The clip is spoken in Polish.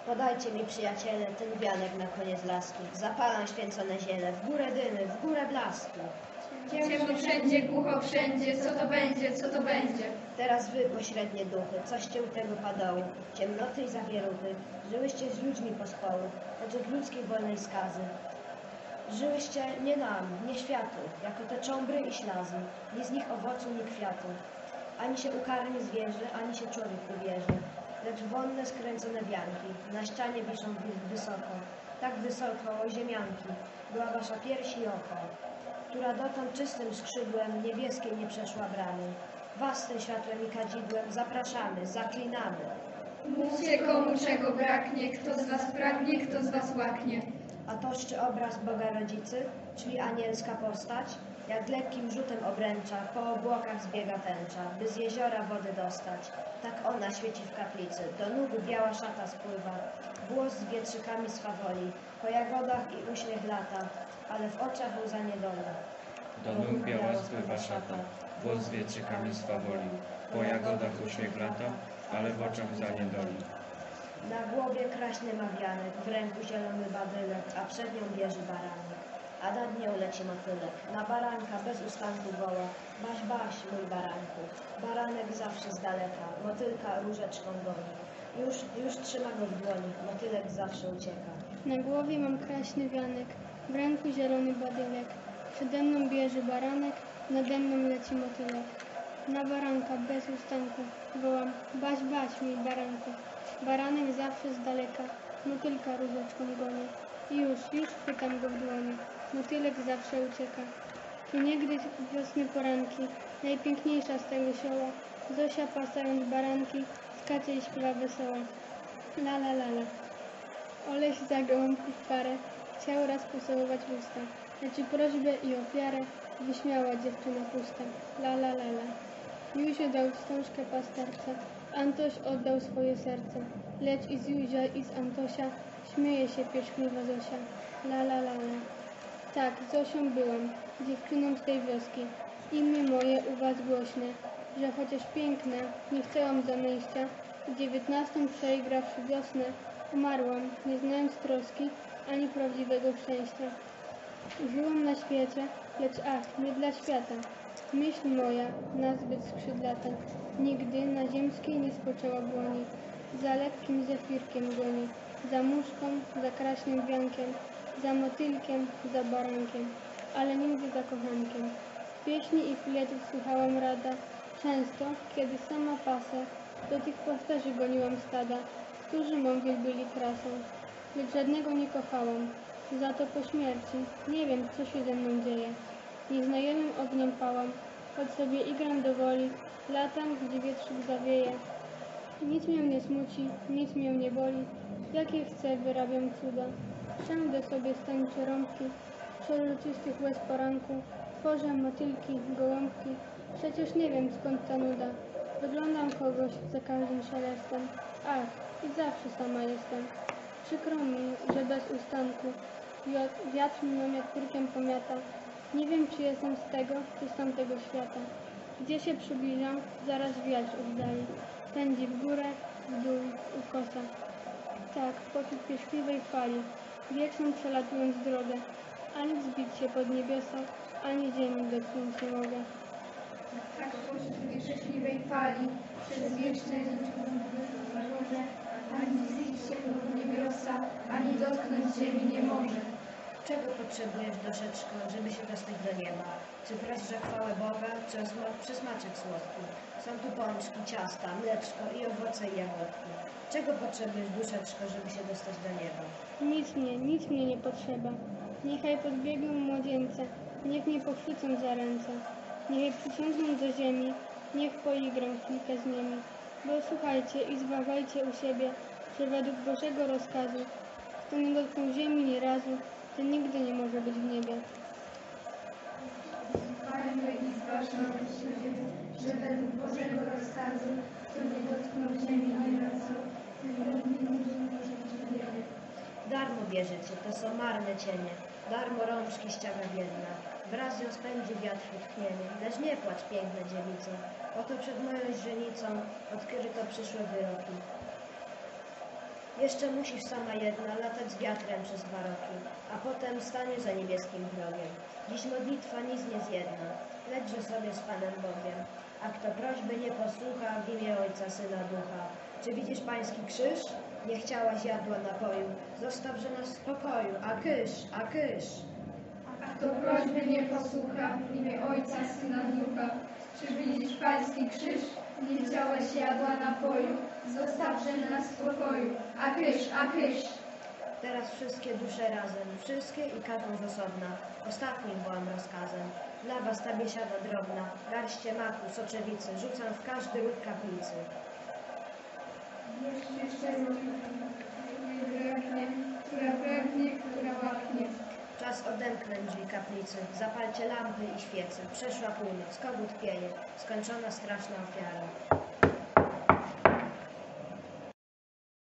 Podajcie mi, przyjaciele, ten wianek na koniec laski. Zapalam święcone ziele, w górę dymy, w górę blaski. Ciemno wszędzie, głucho wszędzie, co to będzie, co to będzie? Teraz wy, pośrednie duchy, coście u tego padały, ciemnoty i zawieruchy, żyłyście z ludźmi pospołu, lecz od ludzkiej wolnej skazy. Żyłyście nie nam, nie światu, jako te cząbry i ślazy, nie z nich owocu, nie kwiatu. Ani się ukarnie zwierzę, ani się człowiek ubierze, lecz wonne skręcone wianki, na ścianie wiszą wysoko, tak wysoko, o ziemianki, była wasza pierś i oko, która dotąd czystym skrzydłem niebieskim nie przeszła bramy. Was tym światłem i kadzidłem zapraszamy, zaklinamy. Mówcie, komu czego braknie, kto z was pragnie, kto z was łaknie. A toż czy obraz Boga Rodzicy, czyli anielska postać, jak lekkim rzutem obręcza po obłokach zbiega tęcza, by z jeziora wody dostać. Tak ona świeci w kaplicy, do nóg biała szata spływa, włos z wietrzykami swawoli, po jagodach i uśmiech lata, ale w oczach łza niedoli. Do nóg biała spływa szata, włos z wietrzykami swawoli, po jagodach uśmiech lata, ale w oczach łza niedoli. Na głowie kraśny ma wianek, w ręku zielony badylek, a przed nią bierze baranek. A nad nią leci motylek, na baranka bez ustanku woła. Baś, baś, mój baranku, baranek zawsze z daleka, motylka różeczką goni. Już trzyma go w dłoni, motylek zawsze ucieka. Na głowie mam kraśny wianek, w ręku zielony badylek. Przede mną bierze baranek, nade mną leci motylek. Na baranka bez ustanku wołam, baś, baś, mój baranku. Baranek zawsze z daleka, motylka różeczką goni. Już chwytam go w dłoni, motylek zawsze ucieka. Tu niegdyś wiosny poranki, najpiękniejsza z tego sioła. Zosia pasając baranki, skacze i śpiewa wesoła. La la la la. Oleś za gołąbków parę, chciał raz pocałować w usta, lecz prośbę i ofiarę wyśmiała dziewczyna pusta. La la la la. Józio dał wstążkę pasterce, Antoś oddał swoje serce, lecz i z Józia i z Antosia śmieje się pierzchliwa Zosia. La la la la. Tak, Zosią byłam, dziewczyną z tej wioski. Imię moje u was głośne, że chociaż piękne, nie chciałam zamejścia. 19 przeigrawszy wiosnę, umarłam, nie znając troski ani prawdziwego szczęścia. Żyłam na świecie, lecz ach, nie dla świata. Myśl moja, nazbyt skrzydlata, nigdy na ziemskiej nie spoczęła błoni. Za lekkim zefirkiem goni, za muszką, za kraśnym wiankiem, za motylkiem, za barankiem, ale nigdy za kochankiem. Pieśni i fletów słuchałam rada, często, kiedy sama pasę, do tych pasterzy goniłam stada, którzy mą wielbili krasą. Lecz żadnego nie kochałam, za to po śmierci nie wiem, co się ze mną dzieje. Nieznajomym ogniem pałam, choć sobie igram do woli, latam, gdzie wietrzyk zawieje. Nic mnie nie smuci, nic mnie nie boli, jakie chcę wyrabiam cuda. Wszędzie sobie stańczę rąbki, przezroczystych łez poranku, tworzę motylki, gołąbki, przecież nie wiem skąd ta nuda. Wyglądam kogoś za każdym szelestem, ach, i zawsze sama jestem. Przykro mi, że bez ustanku wiatr mną jak kurkiem pomiata. Nie wiem, czy jestem z tego, czy z tamtego świata. Gdzie się przybliżam, zaraz wiatr oddali. Pędzi w górę, w dół, ukosa. Tak, pośród pierzchliwej fali, wieczną przelatując drogę. Ani wzbić się pod niebiosa, ani ziemi dotknąć nie mogę. Tak pośród pierzchliwej fali, przez wieczne morze, ani wzbić się pod niebiosa, ani dotknąć ziemi nie może. Czego potrzebujesz, duszeczko, żeby się dostać do nieba? Czy wraz za chwałę Boga, czy przysmaczek słodki? Są tu pączki, ciasta, mleczko i owoce i jagódki. Czego potrzebujesz, duszeczko, żeby się dostać do nieba? Nic mnie nie potrzeba. Niechaj podbiegną młodzieńce, niech mnie pochwycą za ręce. Niechaj przyciągną do ziemi, niech poigram chwilkę z nimi. Bo słuchajcie i zważajcie u siebie, że według Bożego rozkazu, kto nie dotknął ziemi ni razu, ten nigdy nie może być w niebie. Słuchajmy i zważajmy u siebie, że według Bożego rozkazu, kto nie dotknął ziemi ani razu, ten nigdy nie może być w niebie. Darmo bierzecie, to są marne cienie, darmo rączki ściaga biedna. Wraz ją spędzi wiatr i tchnienie, lecz nie płacz, piękna dziewico, oto przed moją źrenicą odkryto przyszłe wyroki. Jeszcze musisz sama jedna latać z wiatrem przez 2 roki, a potem stanie za niebieskim progiem. Dziś modlitwa nic nie zjedna, lećże sobie z Panem Bogiem. A kto prośby nie posłucha, w imię Ojca, Syna, Ducha. Czy widzisz Pański krzyż? Nie chciałaś jadła napoju, zostawże nas w spokoju, a kysz. A kto prośby nie posłucha, w imię Ojca, Syna, Ducha. Czy widzisz Pański krzyż? Nie chciałaś jadła napoju, zostawże nas w spokoju. A kysz. Teraz wszystkie dusze razem, wszystkie i każdą z osobna. Ostatnim wołam rozkazem. Dla was ta biesiada drobna, garście maku, soczewicy, rzucam w każdy ród kaplicy. Jeszcze która pragnie, która łaknie. Czas odemknąć drzwi kaplicy, zapalcie lampy i świece. Przeszła północ, kogut pieje, skończona straszna ofiara.